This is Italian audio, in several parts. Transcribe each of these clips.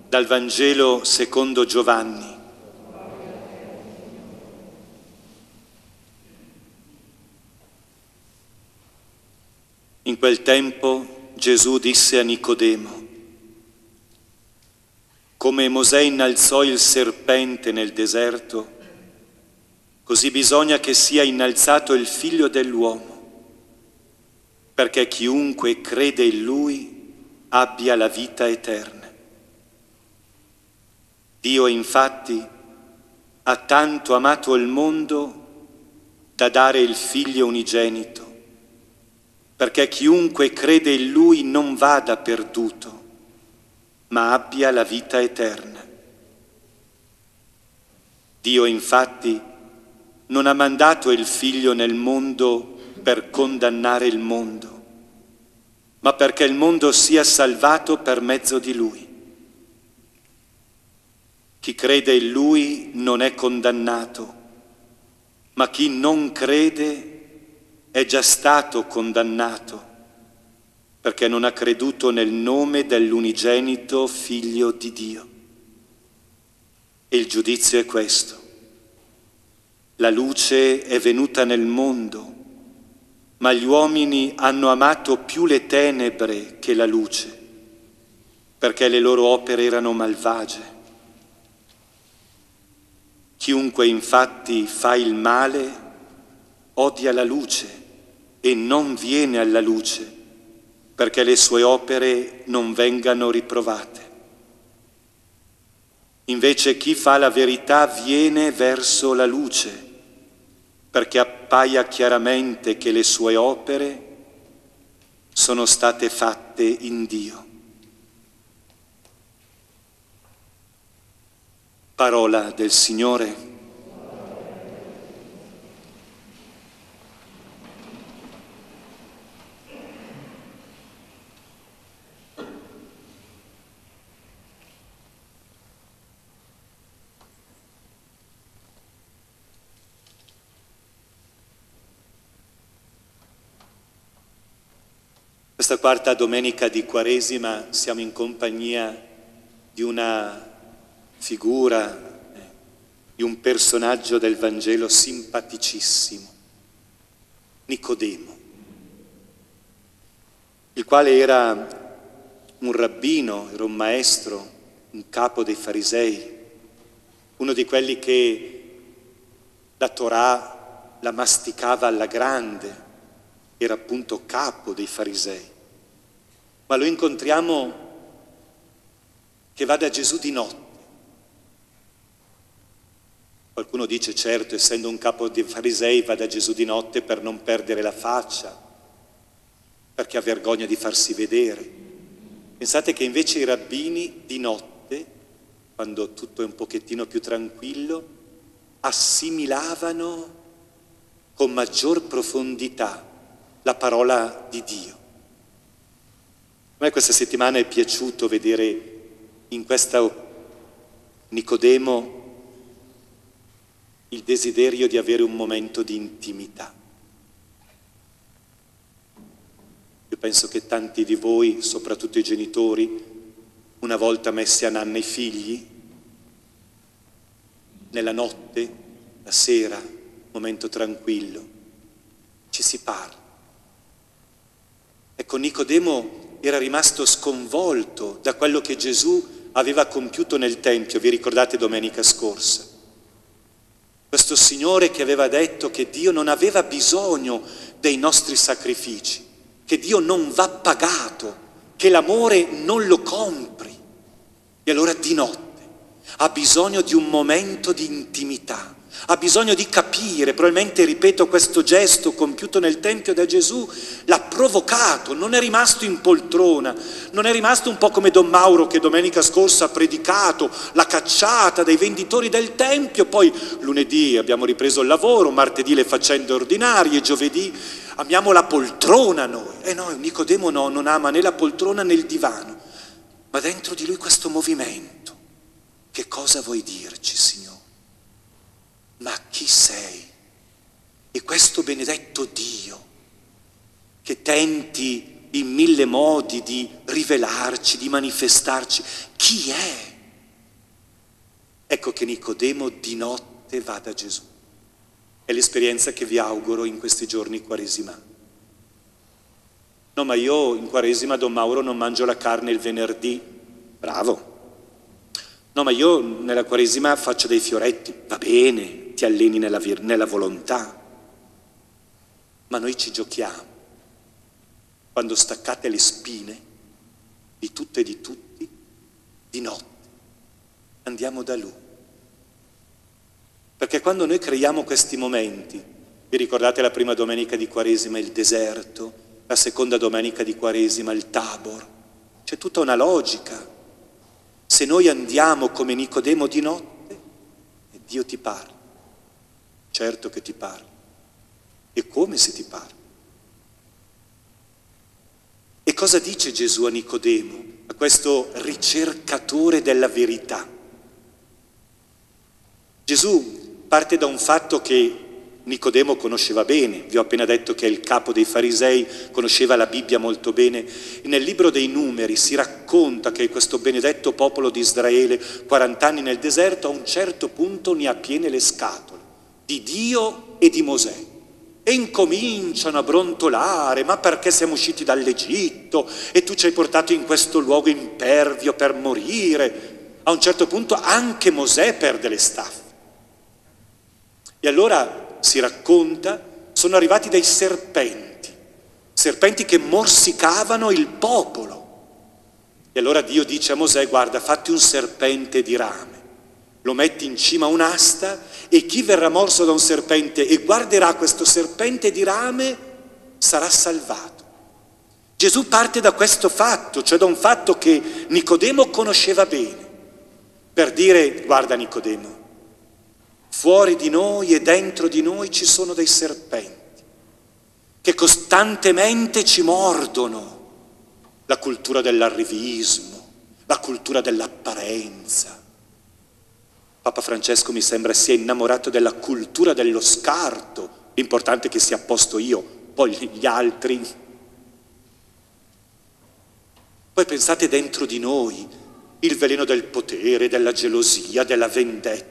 Dal Vangelo secondo Giovanni. In quel tempo Gesù disse a Nicodemo: come Mosè innalzò il serpente nel deserto, così bisogna che sia innalzato il Figlio dell'uomo, perché chiunque crede in Lui abbia la vita eterna. Dio infatti ha tanto amato il mondo da dare il Figlio unigenito, perché chiunque crede in Lui non vada perduto, ma abbia la vita eterna. Dio infatti non ha mandato il Figlio nel mondo per condannare il mondo, ma perché il mondo sia salvato per mezzo di Lui. Chi crede in Lui non è condannato, ma chi non crede è già stato condannato, perché non ha creduto nel nome dell'unigenito Figlio di Dio. E il giudizio è questo: la luce è venuta nel mondo, ma gli uomini hanno amato più le tenebre che la luce, perché le loro opere erano malvagie. Chiunque infatti fa il male odia la luce e non viene alla luce, perché le sue opere non vengano riprovate. Invece chi fa la verità viene verso la luce, perché appaia chiaramente che le sue opere sono state fatte in Dio. Parola del Signore. Questa quarta domenica di Quaresima siamo in compagnia di una figura, di un personaggio del Vangelo simpaticissimo, Nicodemo, il quale era un rabbino, era un maestro, un capo dei farisei, uno di quelli che la Torah la masticava alla grande, era appunto capo dei farisei. Ma lo incontriamo che va da Gesù di notte. Qualcuno dice, certo, essendo un capo dei farisei va da Gesù di notte per non perdere la faccia, perché ha vergogna di farsi vedere. Pensate che invece i rabbini di notte, quando tutto è un pochettino più tranquillo, assimilavano con maggior profondità la parola di Dio. A me questa settimana è piaciuto vedere in questo Nicodemo il desiderio di avere un momento di intimità. Io penso che tanti di voi, soprattutto i genitori, una volta messi a nanna i figli, nella notte, la sera, momento tranquillo, ci si parla. Ecco, Nicodemo era rimasto sconvolto da quello che Gesù aveva compiuto nel Tempio, vi ricordate domenica scorsa? Questo Signore che aveva detto che Dio non aveva bisogno dei nostri sacrifici, che Dio non va pagato, che l'amore non lo compri. E allora di notte ha bisogno di un momento di intimità, ha bisogno di capire, probabilmente, ripeto, questo gesto compiuto nel Tempio da Gesù l'ha provocato, non è rimasto in poltrona, non è rimasto un po' come Don Mauro che domenica scorsa ha predicato la cacciata dei venditori del Tempio, poi lunedì abbiamo ripreso il lavoro, martedì le faccende ordinarie, giovedì amiamo la poltrona noi. E no, Nicodemo no, non ama né la poltrona né il divano, ma dentro di lui questo movimento. Che cosa vuoi dirci, Signore? Ma chi sei? E questo benedetto Dio che tenti in mille modi di rivelarci, di manifestarci, chi è? Ecco che Nicodemo di notte va da Gesù. È l'esperienza che vi auguro in questi giorni quaresimali. No, ma io in Quaresima, Don Mauro, non mangio la carne il venerdì. Bravo. No, ma io nella Quaresima faccio dei fioretti. Va bene, ti alleni nella volontà. Ma noi ci giochiamo. Quando staccate le spine di tutte e di tutti, di notte andiamo da Lui. Perché quando noi creiamo questi momenti, vi ricordate la prima domenica di Quaresima, il deserto, la seconda domenica di Quaresima, il Tabor, c'è tutta una logica. Se noi andiamo come Nicodemo di notte, Dio ti parla. Certo che ti parla. E come se ti parla? E cosa dice Gesù a Nicodemo, a questo ricercatore della verità? Gesù parte da un fatto che Nicodemo conosceva bene, vi ho appena detto che è il capo dei farisei, conosceva la Bibbia molto bene. E nel libro dei Numeri si racconta che questo benedetto popolo di Israele, 40 anni nel deserto, a un certo punto ne ha piene le scatole di Dio e di Mosè. E incominciano a brontolare, ma perché siamo usciti dall'Egitto e tu ci hai portato in questo luogo impervio per morire? A un certo punto anche Mosè perde le staffe. E allora si racconta, sono arrivati dei serpenti che morsicavano il popolo. E allora Dio dice a Mosè, guarda, fatti un serpente di rame, lo metti in cima a un'asta e chi verrà morso da un serpente e guarderà questo serpente di rame sarà salvato. Gesù parte da questo fatto, cioè da un fatto che Nicodemo conosceva bene, per dire, guarda Nicodemo, fuori di noi e dentro di noi ci sono dei serpenti che costantemente ci mordono. La cultura dell'arrivismo, la cultura dell'apparenza. Papa Francesco mi sembra sia innamorato della cultura dello scarto. L'importante è che sia a posto io, poi gli altri. Poi pensate dentro di noi il veleno del potere, della gelosia, della vendetta.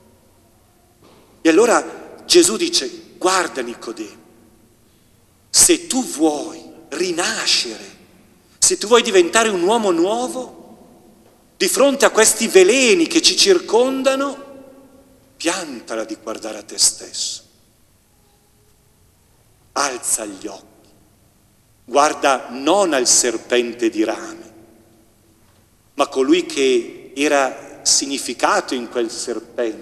E allora Gesù dice, guarda Nicodemo, se tu vuoi rinascere, se tu vuoi diventare un uomo nuovo, di fronte a questi veleni che ci circondano, piantala di guardare a te stesso. Alza gli occhi, guarda non al serpente di rame, ma colui che era significato in quel serpente.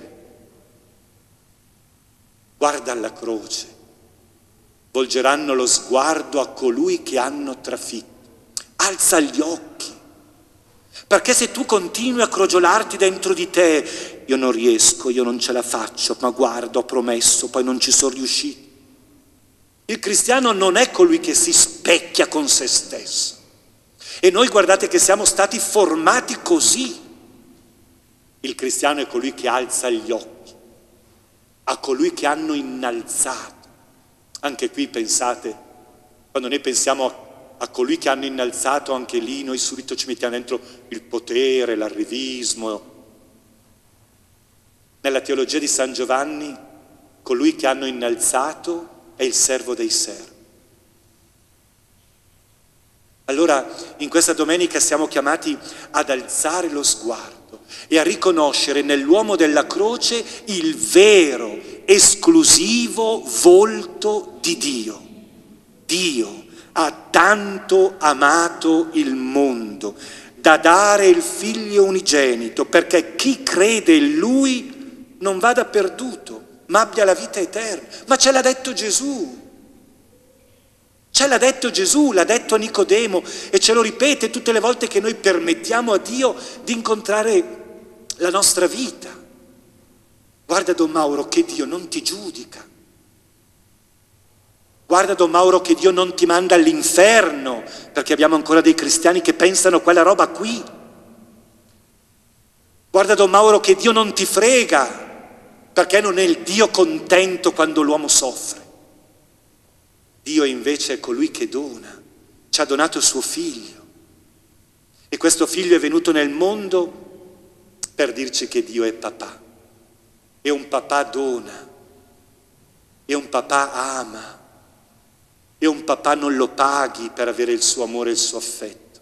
Guarda alla croce, volgeranno lo sguardo a colui che hanno trafitto. Alza gli occhi, perché se tu continui a crogiolarti dentro di te, io non riesco, io non ce la faccio, ma guarda, ho promesso, poi non ci sono riuscito. Il cristiano non è colui che si specchia con se stesso. E noi guardate che siamo stati formati così. Il cristiano è colui che alza gli occhi a colui che hanno innalzato. Anche qui pensate, quando noi pensiamo a colui che hanno innalzato, anche lì noi subito ci mettiamo dentro il potere, l'arrivismo. Nella teologia di San Giovanni, colui che hanno innalzato è il servo dei servi. Allora, in questa domenica siamo chiamati ad alzare lo sguardo e a riconoscere nell'uomo della croce il vero, esclusivo volto di Dio. Dio ha tanto amato il mondo da dare il Figlio unigenito perché chi crede in Lui non vada perduto, ma abbia la vita eterna. Ma ce l'ha detto Gesù. Ce l'ha detto Gesù, l'ha detto a Nicodemo e ce lo ripete tutte le volte che noi permettiamo a Dio di incontrare la nostra vita. Guarda Don Mauro che Dio non ti giudica. Guarda Don Mauro che Dio non ti manda all'inferno, perché abbiamo ancora dei cristiani che pensano quella roba qui. Guarda Don Mauro che Dio non ti frega, perché non è il Dio contento quando l'uomo soffre. Dio invece è colui che dona, ci ha donato suo figlio e questo figlio è venuto nel mondo per dirci che Dio è papà. E un papà dona, e un papà ama, e un papà non lo paghi per avere il suo amore e il suo affetto.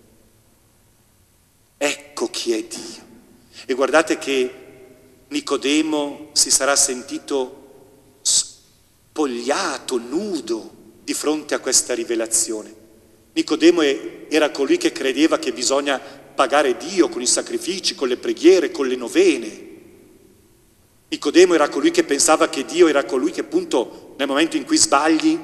Ecco chi è Dio. E guardate che Nicodemo si sarà sentito spogliato, nudo, di fronte a questa rivelazione. Nicodemo era colui che credeva che bisogna pagare Dio con i sacrifici, con le preghiere, con le novene. Nicodemo era colui che pensava che Dio era colui che appunto nel momento in cui sbagli,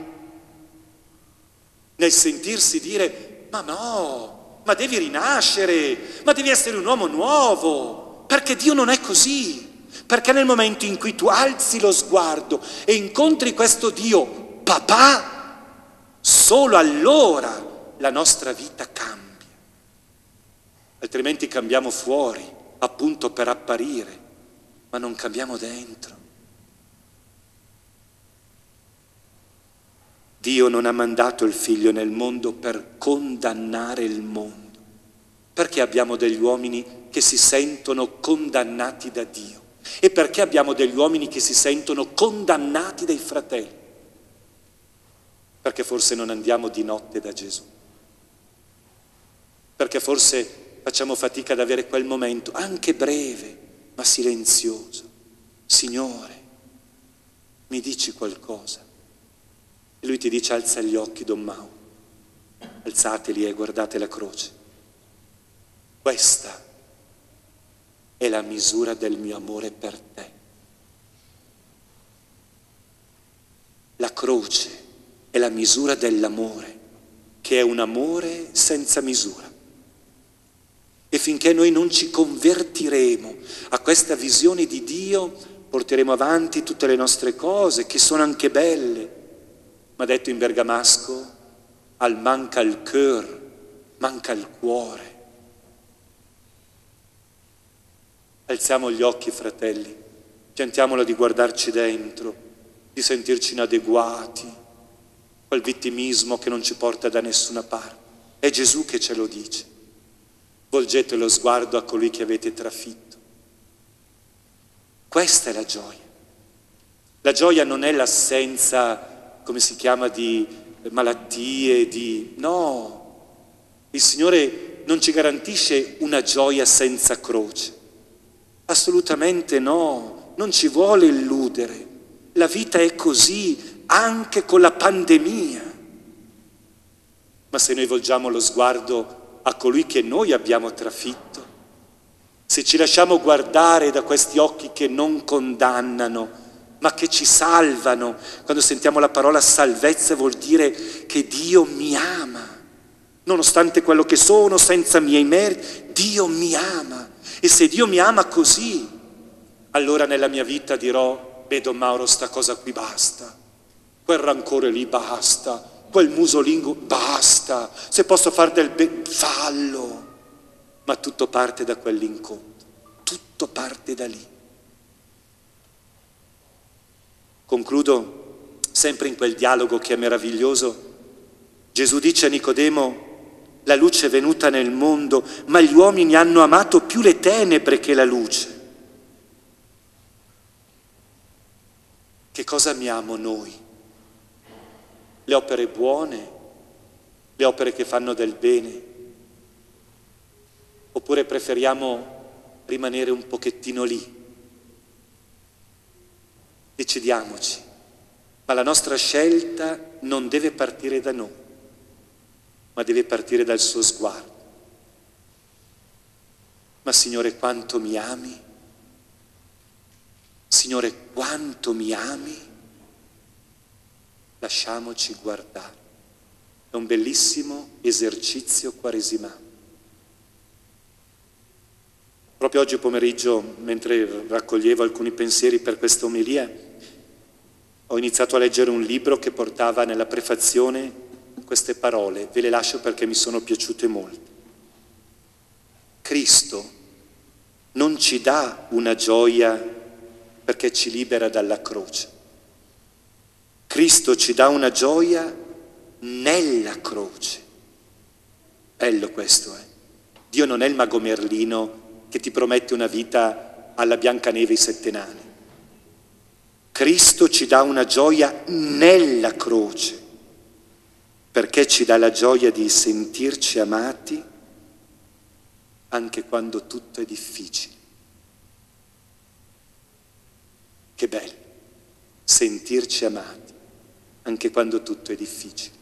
nel sentirsi dire ma no, ma devi rinascere, ma devi essere un uomo nuovo, perché Dio non è così. Perché nel momento in cui tu alzi lo sguardo e incontri questo Dio papà, solo allora la nostra vita cambia. Altrimenti cambiamo fuori, appunto per apparire, ma non cambiamo dentro. Dio non ha mandato il Figlio nel mondo per condannare il mondo, perché abbiamo degli uomini che si sentono condannati da Dio e perché abbiamo degli uomini che si sentono condannati dai fratelli. Perché forse non andiamo di notte da Gesù, perché forse facciamo fatica ad avere quel momento, anche breve, ma silenzioso. Signore, mi dici qualcosa? E lui ti dice: alza gli occhi, Don Mau, alzateli e guardate la croce. Questa è la misura del mio amore per te. La croce è la misura dell'amore, che è un amore senza misura. E finché noi non ci convertiremo a questa visione di Dio, porteremo avanti tutte le nostre cose, che sono anche belle. Ma detto in bergamasco, al manca il cœur, manca il cuore. Alziamo gli occhi, fratelli, piantiamola di guardarci dentro, di sentirci inadeguati, quel vittimismo che non ci porta da nessuna parte. È Gesù che ce lo dice. Volgete lo sguardo a colui che avete trafitto. Questa è la gioia. La gioia non è l'assenza, come si chiama, di malattie, no. Il Signore non ci garantisce una gioia senza croce. Assolutamente no, non ci vuole illudere. La vita è così, anche con la pandemia. Ma se noi volgiamo lo sguardo a colui che noi abbiamo trafitto, se ci lasciamo guardare da questi occhi che non condannano, ma che ci salvano, quando sentiamo la parola salvezza vuol dire che Dio mi ama, nonostante quello che sono, senza miei meriti, Dio mi ama. E se Dio mi ama così, allora nella mia vita dirò: beh, Don Mauro, sta cosa qui basta, quel rancore lì basta, quel musolingo basta, se posso fare del bene, fallo. Ma tutto parte da quell'incontro, tutto parte da lì. Concludo sempre in quel dialogo che è meraviglioso. Gesù dice a Nicodemo: la luce è venuta nel mondo, ma gli uomini hanno amato più le tenebre che la luce. Che cosa amiamo noi? Le opere buone, le opere che fanno del bene, oppure preferiamo rimanere un pochettino lì? Decidiamoci, ma la nostra scelta non deve partire da noi, ma deve partire dal suo sguardo. Ma Signore, quanto mi ami? Signore, quanto mi ami? Lasciamoci guardare. È un bellissimo esercizio quaresimale. Proprio oggi pomeriggio, mentre raccoglievo alcuni pensieri per questa omelia, ho iniziato a leggere un libro che portava nella prefazione queste parole. Ve le lascio perché mi sono piaciute molto. Cristo non ci dà una gioia perché ci libera dalla croce. Cristo ci dà una gioia nella croce. Bello questo, eh? Dio non è il mago Merlino che ti promette una vita alla Biancaneve e i 7 nani. Cristo ci dà una gioia nella croce, perché ci dà la gioia di sentirci amati anche quando tutto è difficile. Che bello, sentirci amati anche quando tutto è difficile.